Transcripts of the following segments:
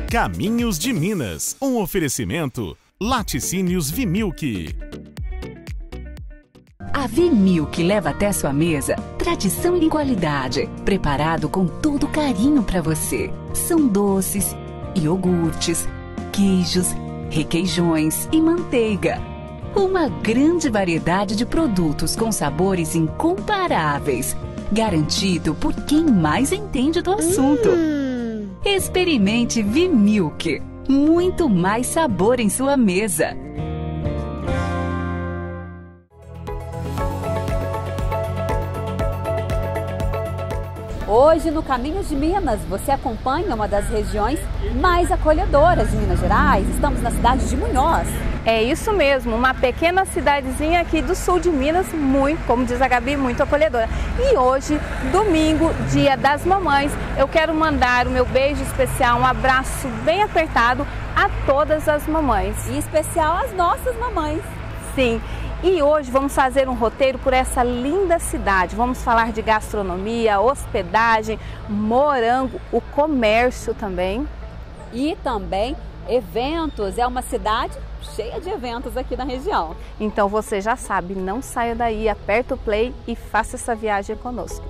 Caminhos de Minas, um oferecimento Laticínios Vimilk. A Vimilk leva até sua mesa tradição e qualidade, preparado com todo carinho para você. São doces, iogurtes, queijos, requeijões e manteiga. Uma grande variedade de produtos com sabores incomparáveis, garantido por quem mais entende do assunto. Experimente Vimilk, muito mais sabor em sua mesa. Hoje, no Caminhos de Minas, você acompanha uma das regiões mais acolhedoras de Minas Gerais. Estamos na cidade de Munhoz. É isso mesmo, uma pequena cidadezinha aqui do sul de Minas, muito, como diz a Gabi, muito acolhedora. E hoje, domingo, dia das mamães, eu quero mandar o meu beijo especial, um abraço bem apertado a todas as mamães. Em especial as nossas mamães. Sim. E hoje vamos fazer um roteiro por essa linda cidade. Vamos falar de gastronomia, hospedagem, morango, o comércio também. E também eventos. É uma cidade cheia de eventos aqui na região. Então você já sabe, não saia daí, aperta o play e faça essa viagem conosco.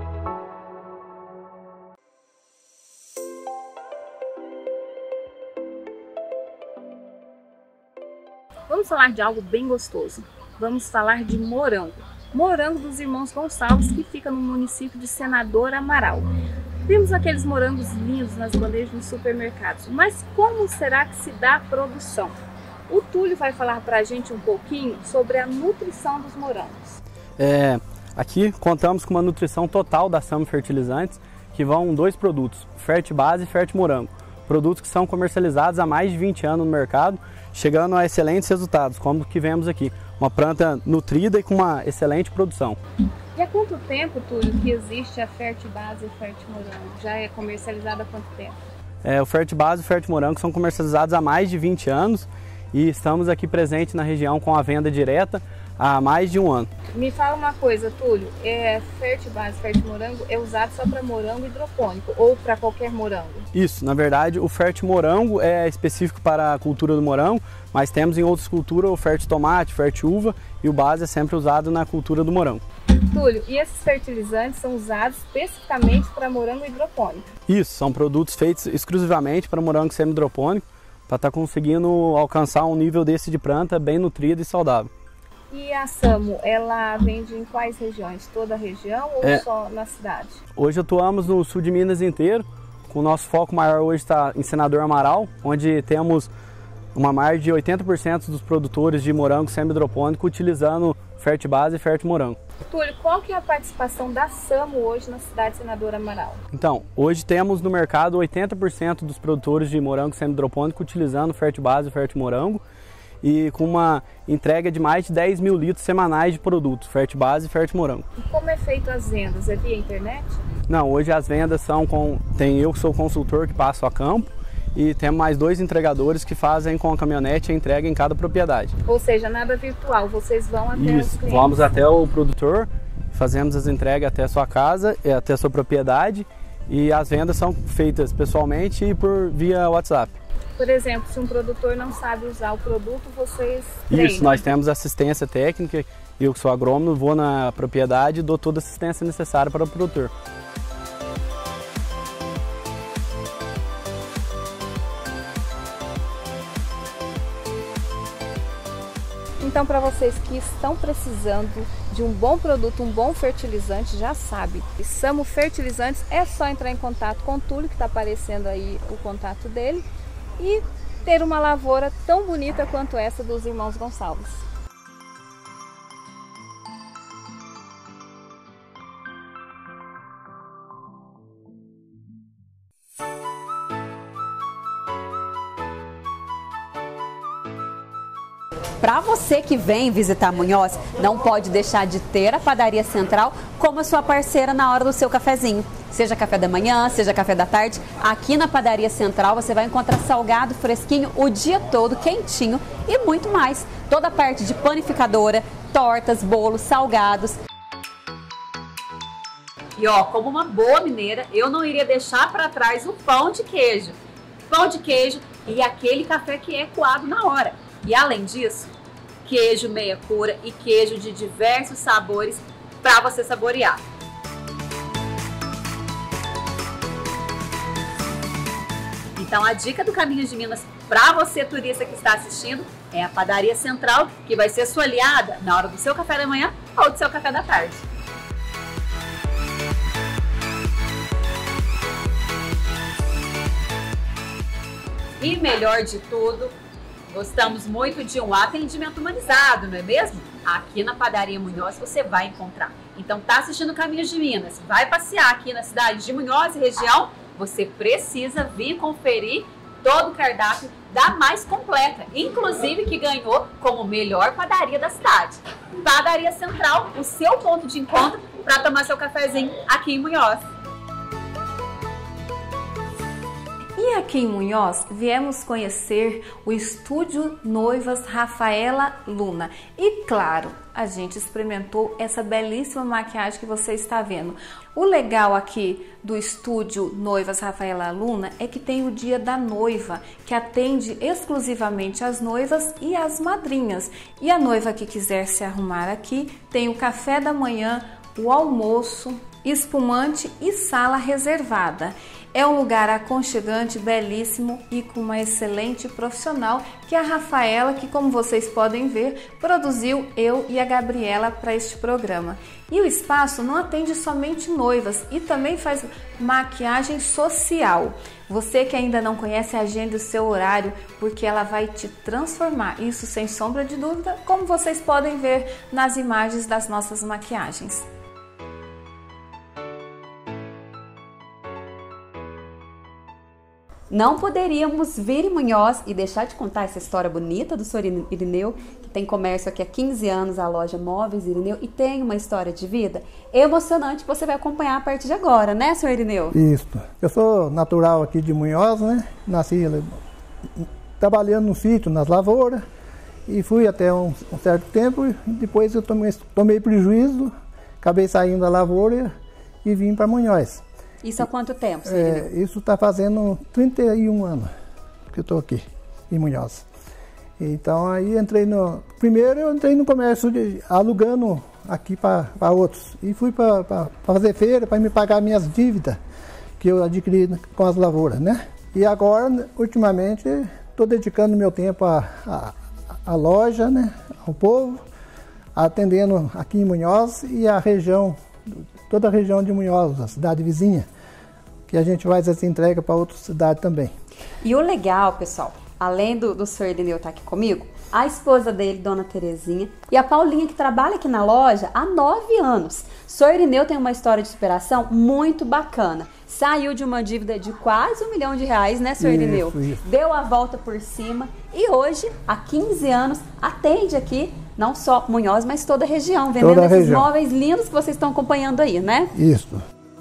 Vamos falar de algo bem gostoso. Vamos falar de morango. Morango dos Irmãos Gonçalves, que fica no município de Senador Amaral. Vimos aqueles morangos lindos nas bandejas nos supermercados, mas como será que se dá a produção? O Túlio vai falar para a gente um pouquinho sobre a nutrição dos morangos. Aqui contamos com uma nutrição total da Samo Fertilizantes, que vão 2 produtos, Fertibase e Fertimorango. Produtos que são comercializados há mais de 20 anos no mercado, chegando a excelentes resultados, como o que vemos aqui. Uma planta nutrida e com uma excelente produção. E há quanto tempo, Túlio, que existe a Fertibase e o Fertimorango? Já é comercializada há quanto tempo? O Fertibase e o Fertimorango são comercializados há mais de 20 anos e estamos aqui presentes na região com a venda direta há mais de um ano. Me fala uma coisa, Túlio, Fertibase e Fertimorango é usado só para morango hidropônico ou para qualquer morango? Isso, na verdade o Fertimorango é específico para a cultura do morango, mas temos em outras culturas o Fertitomate, Fertiuva e o base é sempre usado na cultura do morango. Túlio, e esses fertilizantes são usados especificamente para morango hidropônico? Isso, são produtos feitos exclusivamente para morango semi-hidropônico, para estar conseguindo alcançar um nível desse de planta bem nutrida e saudável. E a Samo, ela vende em quais regiões? Toda a região ou só na cidade? Hoje atuamos no sul de Minas inteiro, com o nosso foco maior hoje está em Senador Amaral, onde temos uma margem de 80% dos produtores de morango semi-hidropônico utilizando Fertibase e Fertimorango. Túlio, qual que é a participação da Samo hoje na cidade de Senador Amaral? Então, hoje temos no mercado 80% dos produtores de morango semi-hidropônico utilizando Fertibase e Fertimorango, e com uma entrega de mais de 10 mil litros semanais de produtos, Fertibase e Fertimorango. E como é feito as vendas? É via internet? Não, hoje as vendas são tem eu que sou consultor que passo a campo e temos mais 2 entregadores que fazem com a caminhonete a entrega em cada propriedade. Ou seja, nada virtual, vocês vão até os clientes? Vamos até o produtor, fazemos as entregas até a sua casa, até a sua propriedade e as vendas são feitas pessoalmente e via WhatsApp. Por exemplo, se um produtor não sabe usar o produto, vocês treinam? Isso, nós temos assistência técnica, eu que sou agrônomo, vou na propriedade e dou toda a assistência necessária para o produtor. Então, para vocês que estão precisando de um bom produto, um bom fertilizante, já sabe, Samo Fertilizantes, é só entrar em contato com o Túlio, que está aparecendo aí o contato dele, e ter uma lavoura tão bonita quanto essa dos Irmãos Gonçalves. Para você que vem visitar Munhoz, não pode deixar de ter a Padaria Central como a sua parceira na hora do seu cafezinho. Seja café da manhã, seja café da tarde, aqui na Padaria Central você vai encontrar salgado fresquinho o dia todo, quentinho e muito mais. Toda a parte de panificadora, tortas, bolos, salgados. E ó, como uma boa mineira, eu não iria deixar para trás o pão de queijo. pão de queijo e aquele café que é coado na hora. E além disso, queijo meia cura e queijo de diversos sabores para você saborear. Então a dica do Caminhos de Minas para você turista que está assistindo é a Padaria Central, que vai ser sua aliada na hora do seu café da manhã ou do seu café da tarde. E melhor de tudo, gostamos muito de um atendimento humanizado, não é mesmo? Aqui na Padaria Munhoz você vai encontrar. Então tá assistindo Caminhos de Minas, vai passear aqui na cidade de Munhoz e região, você precisa vir conferir todo o cardápio da mais completa, inclusive que ganhou como melhor padaria da cidade. Padaria Central, o seu ponto de encontro para tomar seu cafezinho aqui em Munhoz. E aqui em Munhoz, viemos conhecer o Estúdio Noivas Rafaela Luna. E claro, a gente experimentou essa belíssima maquiagem que você está vendo. O legal aqui do Estúdio Noivas Rafaela Luna é que tem o Dia da Noiva, que atende exclusivamente as noivas e as madrinhas. E a noiva que quiser se arrumar aqui, tem o café da manhã, o almoço, espumante e sala reservada. É um lugar aconchegante, belíssimo e com uma excelente profissional, que é a Rafaela, que como vocês podem ver, produziu eu e a Gabriela para este programa. E o espaço não atende somente noivas e também faz maquiagem social. Você que ainda não conhece, agende o seu horário, porque ela vai te transformar, isso sem sombra de dúvida, como vocês podem ver nas imagens das nossas maquiagens. Não poderíamos vir em Munhoz e deixar de contar essa história bonita do Sr. Irineu, que tem comércio aqui há 15 anos, a loja Móveis Irineu, e tem uma história de vida emocionante que você vai acompanhar a partir de agora, né, Sr. Irineu? Isso. Eu sou natural aqui de Munhoz, né? Nasci trabalhando no sítio, nas lavouras, e fui até um certo tempo, e depois eu tomei prejuízo, acabei saindo da lavoura e vim para Munhoz. Isso há quanto tempo, Sr. Irineu? Isso está fazendo 31 anos que eu estou aqui em Munhoz. Então aí primeiro eu entrei no comércio alugando aqui para outros. E fui para fazer feira, para me pagar minhas dívidas que eu adquiri com as lavouras, né? E agora, ultimamente, estou dedicando meu tempo à loja, né? Ao povo, atendendo aqui em Munhoz e a região, toda a região de Munhoz, a cidade vizinha, que a gente faz essa entrega para outras cidades também. E o legal, pessoal, além do Sr. Irineu estar aqui comigo, a esposa dele, Dona Terezinha, e a Paulinha, que trabalha aqui na loja há 9 anos. Sr. Irineu tem uma história de superação muito bacana. Saiu de uma dívida de quase R$1 milhão, né, Sr. Irineu? Isso. Deu a volta por cima e hoje, há 15 anos, atende aqui não só Munhoz, mas toda a região, vendendo esses móveis lindos que vocês estão acompanhando aí, né? Isso.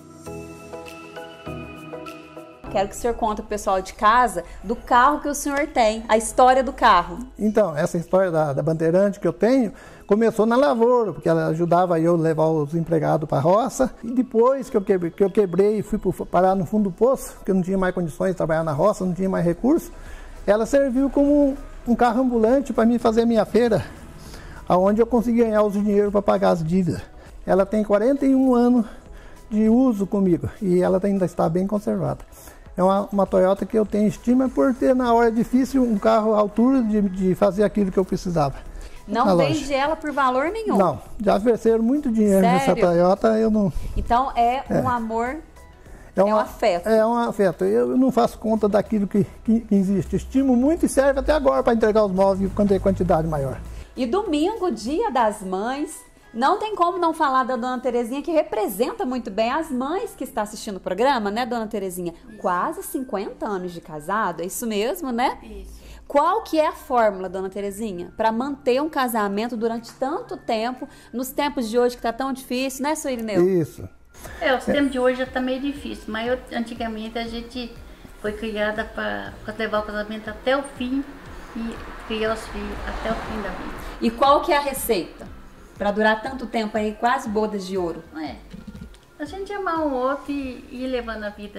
Quero que o senhor conte para o pessoal de casa do carro que o senhor tem, a história do carro. Então, essa história da Bandeirante que eu tenho começou na lavoura, porque ela ajudava eu a levar os empregados para a roça. E depois que eu quebrei e fui parar no fundo do poço, porque eu não tinha mais condições de trabalhar na roça, não tinha mais recursos, ela serviu como um carro ambulante para mim fazer a minha feira, onde eu consegui ganhar os dinheiros para pagar as dívidas. Ela tem 41 anos de uso comigo e ela ainda está bem conservada. É uma Toyota que eu tenho estima por ter, na hora difícil, um carro à altura de fazer aquilo que eu precisava. Não vende ela por valor nenhum? Não, já ofereceram muito dinheiro nessa Toyota, eu não... Então um amor, um afeto. É um afeto, eu não faço conta daquilo que existe. Estimo muito e serve até agora para entregar os móveis quando tem quantidade maior. E domingo, Dia das Mães, não tem como não falar da Dona Terezinha, que representa muito bem as mães que estão assistindo o programa, né, Dona Terezinha? Isso. Quase 50 anos de casado, é isso mesmo, né? Isso. Qual que é a fórmula, Dona Terezinha, para manter um casamento durante tanto tempo, nos tempos de hoje que tá tão difícil, né, Sr. Irineu? Isso. Os tempos de hoje já tá meio difícil, mas antigamente a gente foi criada para levar o casamento até o fim e criar os filhos até o fim da vida. E qual que é a receita para durar tanto tempo aí, quase bodas de ouro? A gente amar um outro e ir levando a vida, né?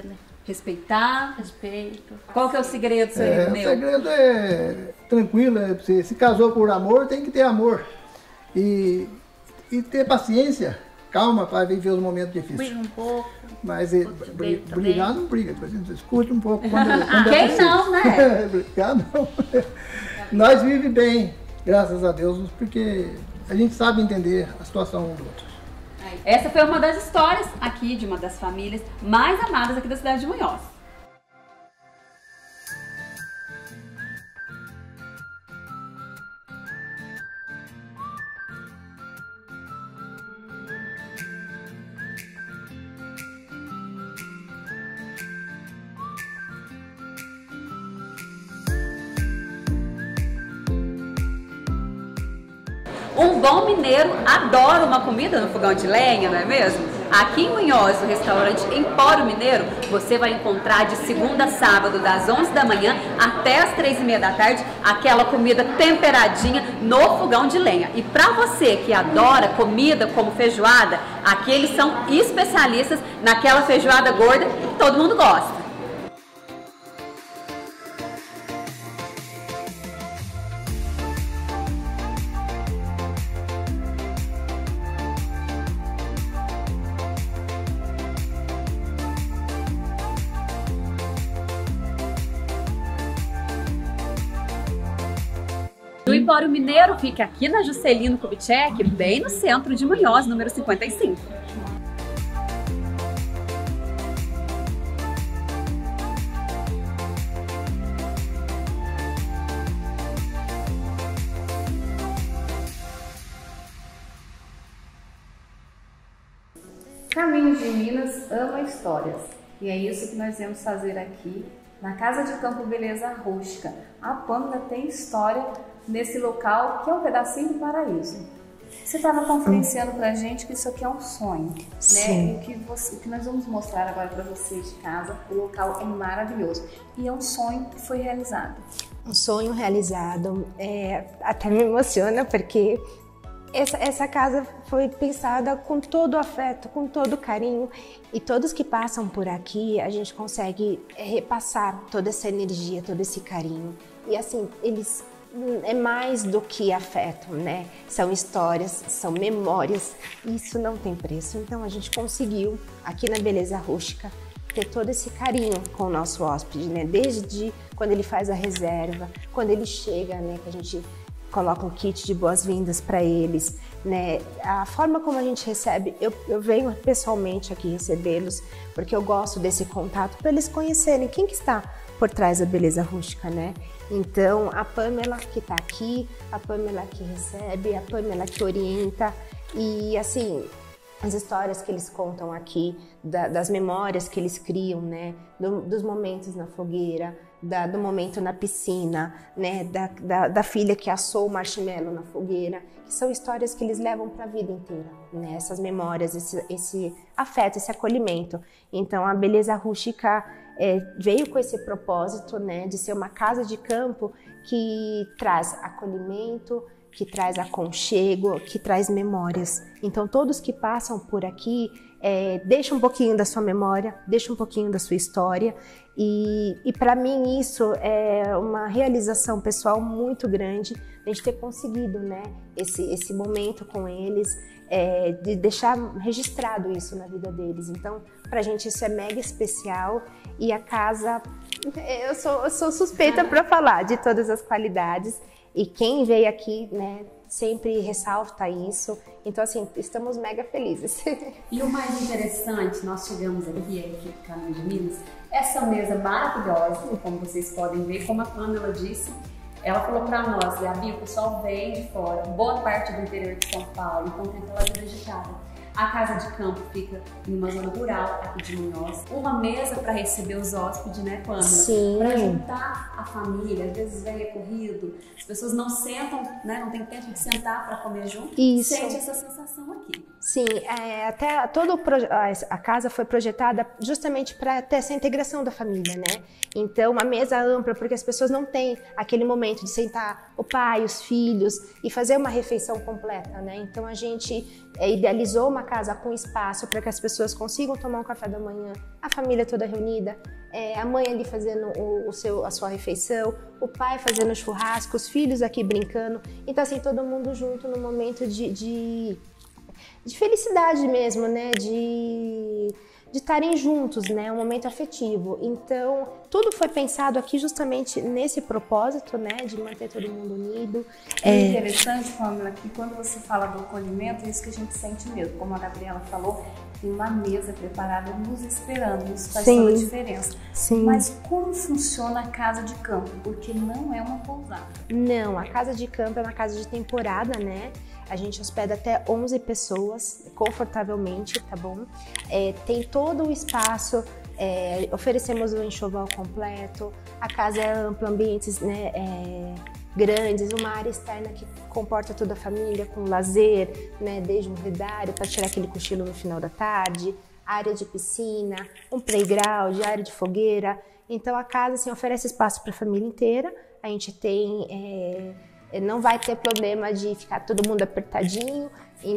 Respeitar. Respeito. Qual que é o segredo, seu Irineu? O segredo é tranquilo, você se casou por amor, tem que ter amor. E ter paciência, calma para viver os momentos difíceis. Briga um pouco. Mas brigar não briga, escute um pouco quando Quem não, né? Brigar não. Nós vivemos bem, graças a Deus, porque a gente sabe entender a situação um do outro. Essa foi uma das histórias aqui de uma das famílias mais amadas aqui da cidade de Munhoz. Um bom mineiro adora uma comida no fogão de lenha, não é mesmo? Aqui em Munhoz, no restaurante Empório Mineiro, você vai encontrar de segunda a sábado, das 11 da manhã até as 3h30 da tarde, aquela comida temperadinha no fogão de lenha. E para você que adora comida como feijoada, aqui eles são especialistas naquela feijoada gorda que todo mundo gosta. O Empório Mineiro fica aqui na Juscelino Kubitschek, bem no centro de Munhoz, número 55. Caminhos de Minas ama histórias. E é isso que nós viemos fazer aqui na Casa de Campo Beleza Rústica. A Pâmela tem história nesse local que é um pedacinho do paraíso. Você estava confidenciando pra gente que isso aqui é um sonho, né? O que nós vamos mostrar agora para vocês de casa, o local é maravilhoso e é um sonho que foi realizado. Um sonho realizado, até me emociona porque essa casa foi pensada com todo o afeto, com todo o carinho, e todos que passam por aqui a gente consegue repassar toda essa energia, todo esse carinho. E assim, eles é mais do que afeto, né? São histórias, são memórias, isso não tem preço. Então a gente conseguiu aqui na Beleza Rústica ter todo esse carinho com o nosso hóspede, né? Desde quando ele faz a reserva, quando ele chega, né? Que a gente coloca um kit de boas-vindas para eles, né? A forma como a gente recebe, eu venho pessoalmente aqui recebê-los, porque eu gosto desse contato para eles conhecerem quem que está por trás da Beleza Rústica, né? Então, a Pâmela que está aqui, a Pâmela que recebe, a Pâmela que orienta, e assim, as histórias que eles contam aqui, das memórias que eles criam, né? Dos momentos na fogueira, do momento na piscina, né? Da filha que assou o marshmallow na fogueira, que são histórias que eles levam para a vida inteira, né? Essas memórias, esse afeto, esse acolhimento. Então, a Beleza Rústica veio com esse propósito, né? De ser uma casa de campo que traz acolhimento, que traz aconchego, que traz memórias. Então, todos que passam por aqui, deixa um pouquinho da sua memória, deixa um pouquinho da sua história. E para mim isso é uma realização pessoal muito grande, a gente ter conseguido, né, esse momento com eles, de deixar registrado isso na vida deles. Então, pra gente isso é mega especial, e a casa, eu sou suspeita para falar de todas as qualidades, e quem veio aqui, né, sempre ressalta isso. Então, assim, estamos mega felizes. E o mais interessante, nós chegamos aqui no Caminho de Minas, essa mesa maravilhosa, como vocês podem ver, como a Pâmela disse, ela falou para nós, Gabi, o pessoal vem de fora, boa parte do interior de São Paulo, então tem aquela vida agitada. A casa de campo fica em uma zona rural aqui de Munhoz. Uma mesa para receber os hóspedes, né, Pâmela? Sim. Para juntar a família, às vezes vem corrido, as pessoas não sentam, né, não tem tempo de sentar para comer junto. Isso. Sente essa sensação aqui. Sim, até a casa foi projetada justamente para ter essa integração da família, né? Então, uma mesa ampla, porque as pessoas não têm aquele momento de sentar o pai, os filhos e fazer uma refeição completa, né? Então, a gente idealizou uma casa com espaço para que as pessoas consigam tomar um café da manhã, a família toda reunida, a mãe ali fazendo a sua refeição, o pai fazendo churrasco, os filhos aqui brincando. Então, assim, todo mundo junto no momento de felicidade mesmo, né? De estarem juntos, né? Um momento afetivo. Então, tudo foi pensado aqui justamente nesse propósito, né? De manter todo mundo unido. É interessante, Pamela, que quando você fala do acolhimento, é isso que a gente sente mesmo. Como a Gabriela falou, tem uma mesa preparada nos esperando. Isso faz toda a diferença. Sim. Mas como funciona a casa de campo? Porque não é uma pousada. Não, a casa de campo é uma casa de temporada, né? A gente hospeda até 11 pessoas confortavelmente, tá bom? Tem todo o espaço, oferecemos um enxoval completo, a casa é ampla, ambientes, né, grandes, uma área externa que comporta toda a família, com lazer, né, desde um vedário para tirar aquele cochilo no final da tarde, área de piscina, um playground, área de fogueira. Então a casa assim, oferece espaço para a família inteira. A gente tem... não vai ter problema de ficar todo mundo apertadinho,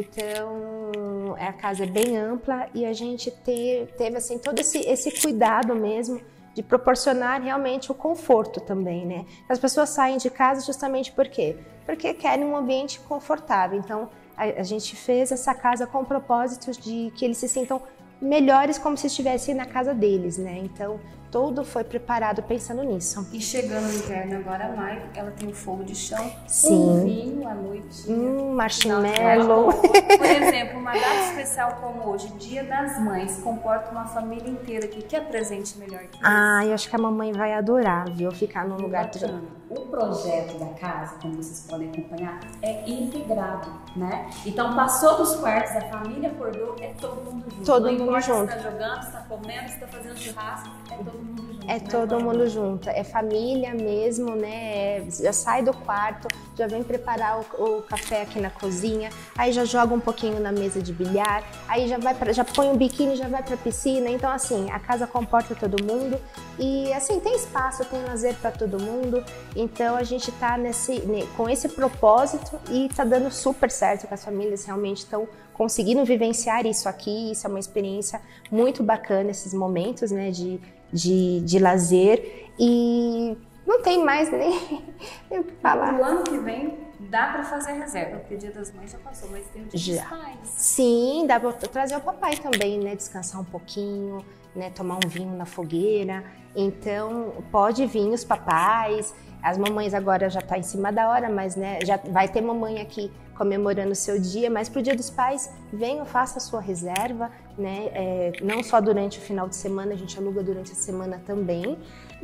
então a casa é bem ampla e a gente teve assim, todo esse cuidado mesmo de proporcionar realmente o conforto também, né? As pessoas saem de casa justamente por quê? Porque querem um ambiente confortável, então a gente fez essa casa com o propósito de que eles se sintam melhores como se estivessem na casa deles, né? Então, tudo foi preparado pensando nisso. E chegando no inverno agora, maio, ela tem o fogo de chão, sim, um vinho à noite, marshmallow. Por exemplo, uma data especial como hoje, Dia das Mães, comporta uma família inteira aqui. Que é presente melhor que isso? Eu acho que a mamãe vai adorar, viu? Ficar num lugar... O projeto da casa, como vocês podem acompanhar, é integrado, né? Então, passou dos quartos, a família acordou, é todo mundo junto. Todo mundo junto. Está jogando, está comendo, está fazendo churrasco, é todo mundo junto. É todo mundo junto, é família mesmo, né? Já sai do quarto, já vem preparar o café aqui na cozinha, aí já joga um pouquinho na mesa de bilhar, aí já põe um biquíni, já vai pra piscina. Então, assim, a casa comporta todo mundo e, assim, tem espaço, tem lazer para todo mundo. Então, a gente tá com esse propósito e tá dando super certo, que as famílias realmente estão conseguindo vivenciar isso aqui. Isso é uma experiência muito bacana, esses momentos, né, de lazer, e não tem mais nem o que falar. No ano que vem dá para fazer reserva, porque o Dia das Mães já passou, mas tem o Dia dos Pais. Sim, dá para trazer o papai também, né, descansar um pouquinho, né, tomar um vinho na fogueira. Então pode vir os papais, as mamães agora já tá em cima da hora, mas, né, já vai ter mamãe aqui comemorando o seu dia, mas pro Dia dos Pais, venham, faça a sua reserva, né? Não só durante o final de semana, a gente aluga durante a semana também,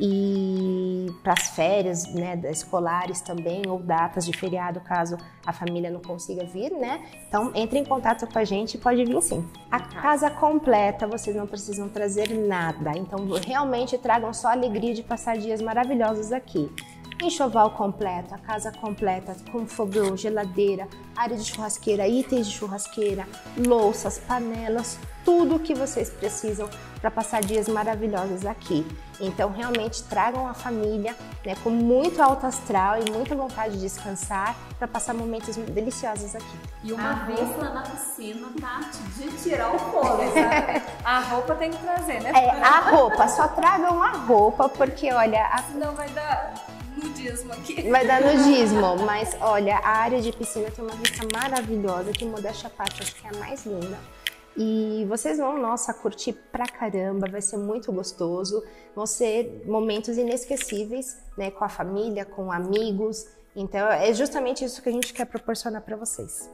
e para as férias, né, escolares também, ou datas de feriado, caso a família não consiga vir, né? Então, entre em contato com a gente, pode vir sim. A casa completa, vocês não precisam trazer nada, então realmente tragam só a alegria de passar dias maravilhosos aqui. Enxoval completo, a casa completa, com fogão, geladeira, área de churrasqueira, itens de churrasqueira, louças, panelas, tudo o que vocês precisam para passar dias maravilhosos aqui. Então, realmente, tragam a família, né, com muito alto astral e muita vontade de descansar para passar momentos deliciosos aqui. E uma vez lá na piscina, Tati, de tirar o fôlego, sabe? A roupa tem que trazer, né? A roupa, só tragam a roupa, porque, olha... Senão vai dar... nudismo aqui. Vai dar nudismo, mas olha, a área de piscina tem uma vista maravilhosa, que modéstia à parte, acho que é a mais linda. E vocês vão, nossa, curtir pra caramba, vai ser muito gostoso. Vão ser momentos inesquecíveis, né, com a família, com amigos. Então é justamente isso que a gente quer proporcionar para vocês.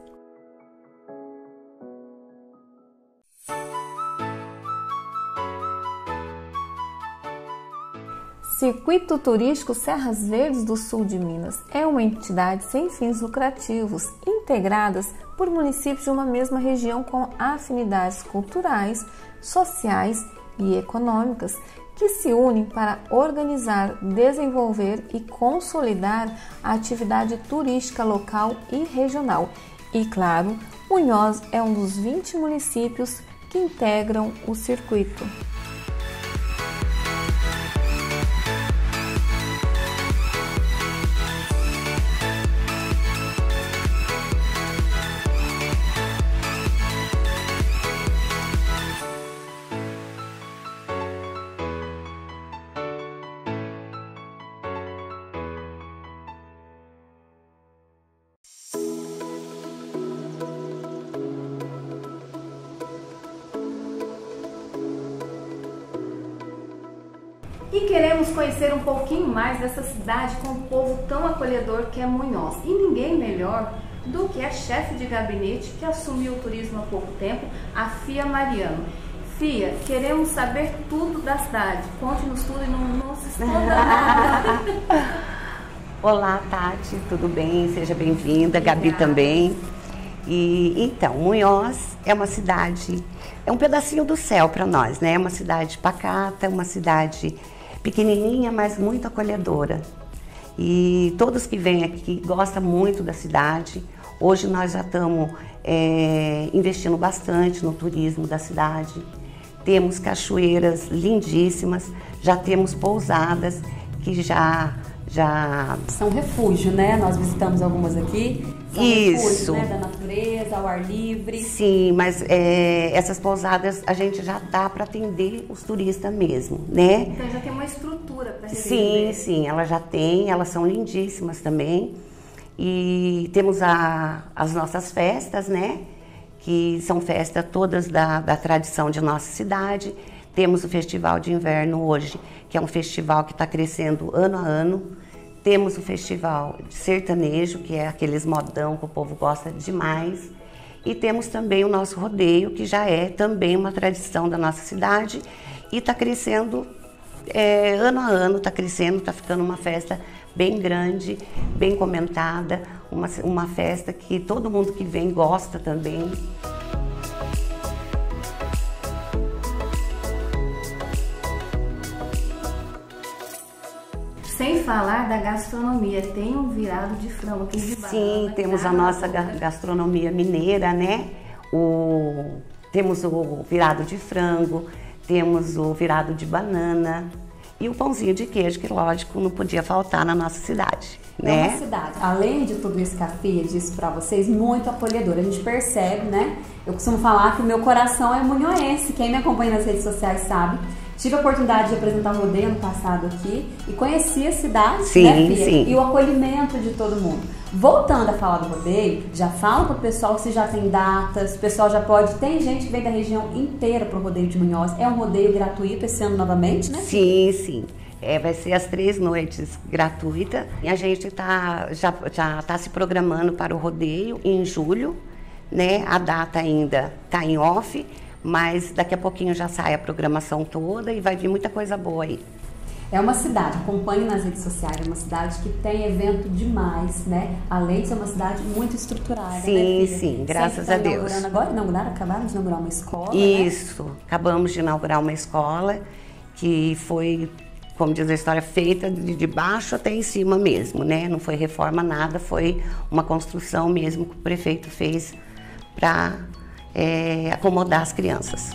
Circuito Turístico Serras Verdes do Sul de Minas é uma entidade sem fins lucrativos, integradas por municípios de uma mesma região com afinidades culturais, sociais e econômicas que se unem para organizar, desenvolver e consolidar a atividade turística local e regional. E, claro, Munhoz é um dos 20 municípios que integram o circuito. E queremos conhecer um pouquinho mais dessa cidade com um povo tão acolhedor que é Munhoz. E ninguém melhor do que a chefe de gabinete que assumiu o turismo há pouco tempo, a Fia Mariano. Fia, queremos saber tudo da cidade. Conte-nos tudo e não se esconda nada. Olá, Tati, tudo bem? Seja bem-vinda, Gabi também. E então, Munhoz é uma cidade, é um pedacinho do céu para nós, né? É uma cidade pacata, uma cidade pequenininha, mas muito acolhedora. E todos que vêm aqui gostam muito da cidade. Hoje nós já estamos investindo bastante no turismo da cidade. Temos cachoeiras lindíssimas, já temos pousadas que já são refúgio, né? Nós visitamos algumas aqui. São isso, refúgio, né? Da natureza, ao ar livre. Sim, mas essas pousadas a gente já dá para atender os turistas mesmo, né? Então já tem uma estrutura para receber. Sim, ela já tem, elas são lindíssimas também. E temos as nossas festas, né? Que são festas todas da tradição de nossa cidade. Temos o Festival de Inverno hoje, que é um festival que está crescendo ano a ano. Temos o Festival de Sertanejo, que é aqueles modão que o povo gosta demais. E temos também o nosso rodeio, que já é também uma tradição da nossa cidade e está crescendo ano a ano, está crescendo, está ficando uma festa bem grande, bem comentada, uma festa que todo mundo que vem gosta também. Sem falar da gastronomia, tem um virado de frango aqui de banana. Sim, temos a nossa gastronomia mineira, né? Temos o virado de frango, temos o virado de banana e o pãozinho de queijo, que lógico não podia faltar na nossa cidade, né? É uma cidade, além de tudo isso que a Fia disse pra vocês, muito acolhedora. A gente percebe, né? Eu costumo falar que o meu coração é munhoense. Quem me acompanha nas redes sociais sabe. Tive a oportunidade de apresentar o rodeio ano passado aqui e conheci a cidade, sim, né, Fia? Sim. E o acolhimento de todo mundo. Voltando a falar do rodeio, já fala pro pessoal se já tem datas, o pessoal já pode... Tem gente que vem da região inteira pro rodeio de Munhoz. É um rodeio gratuito esse ano novamente, né? Sim, sim. Vai ser as 3 noites gratuitas. E a gente já tá se programando para o rodeio em julho, né? A data ainda tá em off, mas daqui a pouquinho já sai a programação toda e vai vir muita coisa boa aí. É uma cidade, acompanhe nas redes sociais, é uma cidade que tem evento demais, né? Além de ser uma cidade muito estruturada, sim, né, sim, graças a Deus. Acabaram de inaugurar uma escola, isso, né? Acabamos de inaugurar uma escola que foi, como diz a história, feita de baixo até em cima mesmo, né? Não foi reforma nada, foi uma construção mesmo que o prefeito fez para acomodar as crianças.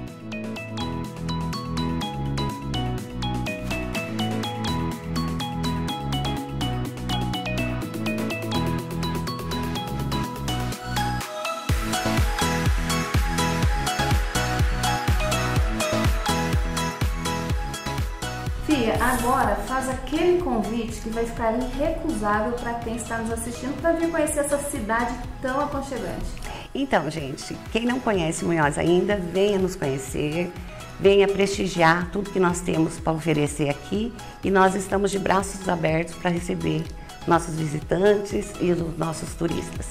Fia, agora faz aquele convite que vai ficar irrecusável para quem está nos assistindo para vir conhecer essa cidade tão aconchegante. Então, gente, quem não conhece Munhoz ainda, venha nos conhecer, venha prestigiar tudo que nós temos para oferecer aqui e nós estamos de braços abertos para receber nossos visitantes e os nossos turistas.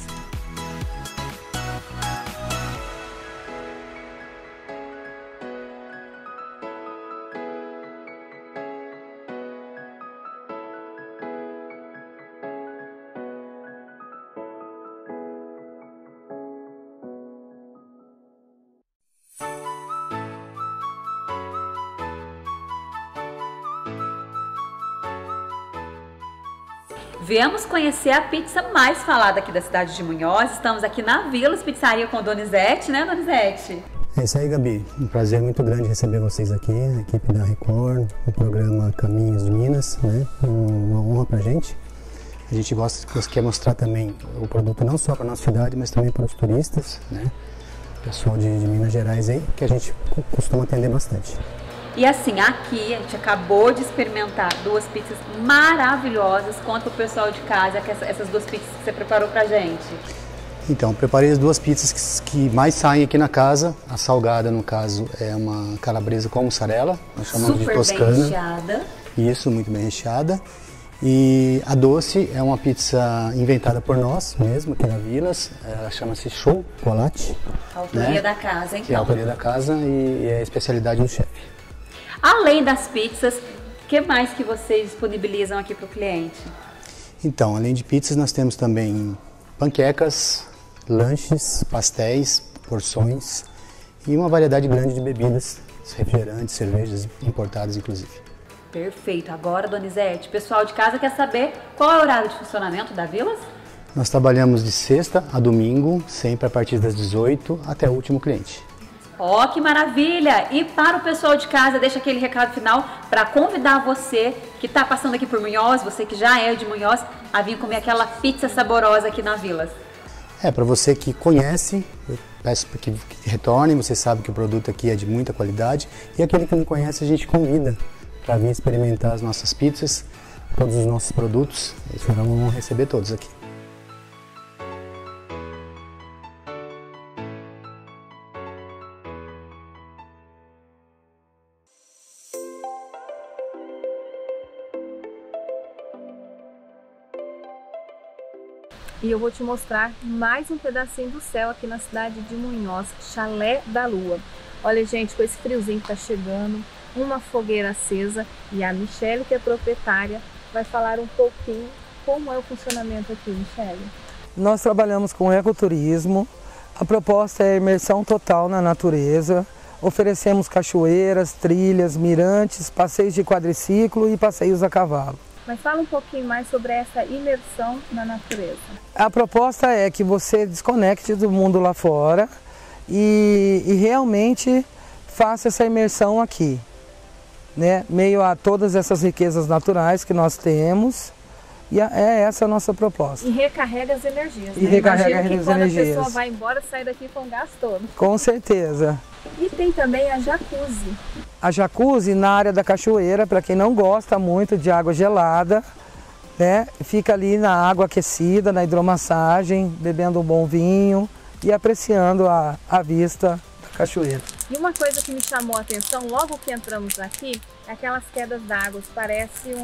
Viemos conhecer a pizza mais falada aqui da cidade de Munhoz. Estamos aqui na Vilas Pizzaria com Donizete, né, Donizete? É isso aí, Gabi. Um prazer muito grande receber vocês aqui, a equipe da Record, o programa Caminhos de Minas, né? Uma honra pra gente. A gente quer mostrar também o produto não só para nossa cidade, mas também para os turistas, né? O pessoal de Minas Gerais aí, que a gente costuma atender bastante. E assim, aqui a gente acabou de experimentar 2 pizzas maravilhosas. Conta pro pessoal de casa que essas 2 pizzas que você preparou pra gente. Então, preparei as duas pizzas que mais saem aqui na casa. A salgada, no caso, é uma calabresa com mussarela, nós chamamos de toscana. Bem recheada. Isso, muito bem recheada. E a doce é uma pizza inventada por nós mesmo, aqui na Vilas. Ela chama-se Chocolate. Autoria da casa, então. Que é a autoria da casa e é a especialidade do chefe. Além das pizzas, o que mais que vocês disponibilizam aqui para o cliente? Então, além de pizzas, nós temos também panquecas, lanches, pastéis, porções e uma variedade grande de bebidas, refrigerantes, cervejas importadas inclusive. Perfeito. Agora, Donizete, o pessoal de casa quer saber qual é o horário de funcionamento da Vilas? Nós trabalhamos de sexta a domingo, sempre a partir das 18 até o último cliente. Ó, que maravilha! E para o pessoal de casa, deixa aquele recado final para convidar você que está passando aqui por Munhoz, você que já é de Munhoz, a vir comer aquela pizza saborosa aqui na Vilas. Para você que conhece, eu peço que retorne, você sabe que o produto aqui é de muita qualidade. E aquele que não conhece, a gente convida para vir experimentar as nossas pizzas, todos os nossos produtos. Eles vão receber todos aqui. E eu vou te mostrar mais um pedacinho do céu aqui na cidade de Munhoz, Chalé da Lua. Olha, gente, com esse friozinho que tá chegando, uma fogueira acesa, e a Michele, que é proprietária, vai falar um pouquinho como é o funcionamento aqui, Michele. Nós trabalhamos com ecoturismo, a proposta é imersão total na natureza, oferecemos cachoeiras, trilhas, mirantes, passeios de quadriciclo e passeios a cavalo. Mas fala um pouquinho mais sobre essa imersão na natureza. A proposta é que você desconecte do mundo lá fora e realmente faça essa imersão aqui, né? Meio a todas essas riquezas naturais que nós temos, e essa a nossa proposta. E recarrega as energias, E recarrega as energias. Quando a pessoa vai embora, sai daqui com gás todo. Com certeza. E tem também a jacuzzi. A jacuzzi na área da cachoeira, para quem não gosta muito de água gelada, né? Fica ali na água aquecida, na hidromassagem, bebendo um bom vinho e apreciando a vista da cachoeira. E uma coisa que me chamou a atenção logo que entramos aqui, é aquelas quedas d'água, parece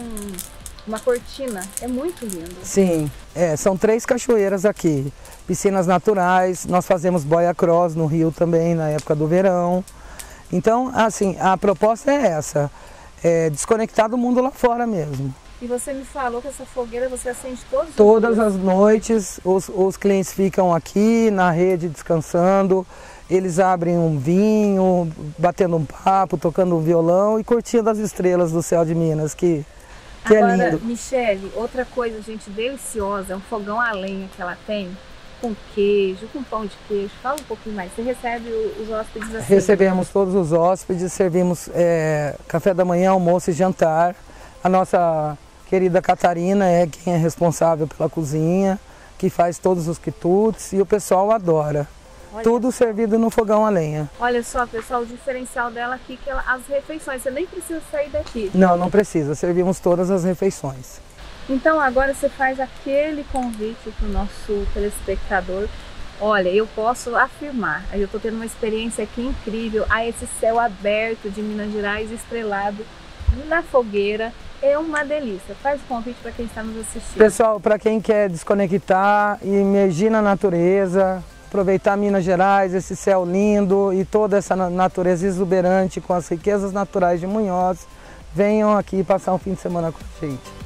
uma cortina, é muito lindo. Sim, são 3 cachoeiras aqui, piscinas naturais, nós fazemos boia cross no rio também na época do verão. Então, assim, a proposta é essa, desconectar do mundo lá fora mesmo. E você me falou que essa fogueira você acende todos os Todas dias? as noites, os clientes ficam aqui na rede descansando, eles abrem um vinho, batendo um papo, tocando um violão e curtindo as estrelas do céu de Minas, que Agora, é lindo. Michele, outra coisa, gente, deliciosa, é um fogão a lenha que ela tem, com queijo, com pão de queijo. Fala um pouquinho mais, você recebe os hóspedes assim? Recebemos todos os hóspedes, servimos café da manhã, almoço e jantar. A nossa querida Catarina é quem é responsável pela cozinha, que faz todos os quitutes e o pessoal adora. Olha, tudo servido no fogão a lenha. Olha só, pessoal, o diferencial dela aqui é que as refeições, você nem precisa sair daqui. Não, não precisa, servimos todas as refeições. Então agora você faz aquele convite para o nosso telespectador. Olha, eu posso afirmar, eu estou tendo uma experiência aqui incrível, a esse céu aberto de Minas Gerais estrelado na fogueira. É uma delícia. Faz o convite para quem está nos assistindo. Pessoal, para quem quer desconectar e imergir na natureza, aproveitar Minas Gerais, esse céu lindo e toda essa natureza exuberante com as riquezas naturais de Munhoz, venham aqui passar um fim de semana com a gente.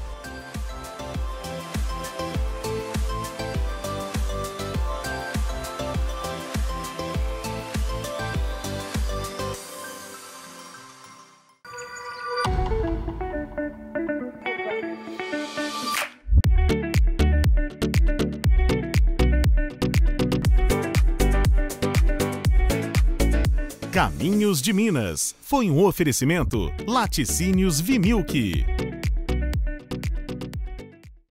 Caminhos de Minas. Foi um oferecimento Laticínios Vimilk.